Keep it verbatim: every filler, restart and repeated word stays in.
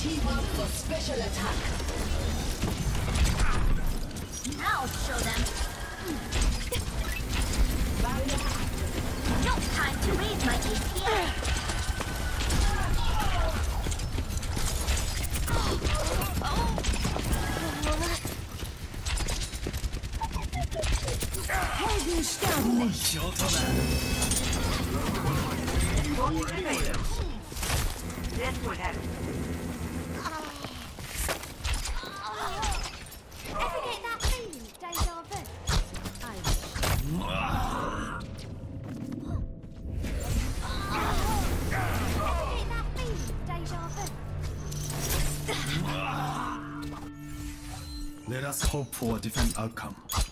Team up for special attack. I'll show them. No time to raise my A P M. Helden sterben nicht. Ever get that feeling, deja vu? I Ever get that feeling, deja vu? Let us hope for a different outcome.